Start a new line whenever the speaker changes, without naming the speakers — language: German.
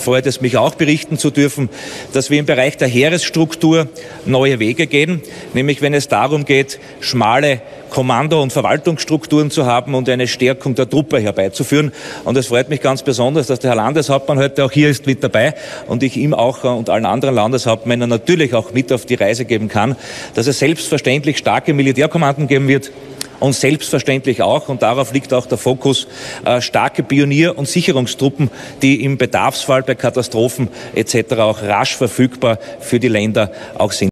freut es mich auch berichten zu dürfen, dass wir im Bereich der Heeresstruktur neue Wege gehen, nämlich wenn es darum geht, schmale Kommando- und Verwaltungsstrukturen zu haben und eine Stärkung der Truppe herbeizuführen. Und es freut mich ganz besonders, dass der Herr Landeshauptmann heute auch hier ist mit dabei und ich ihm auch und allen anderen Landeshauptmännern natürlich auch mit auf die Reise geben kann, dass es selbstverständlich starke Militärkommanden geben wird. Und selbstverständlich auch, und darauf liegt auch der Fokus, starke Pionier- und Sicherungstruppen, die im Bedarfsfall bei Katastrophen etc. auch rasch verfügbar für die Länder auch sind.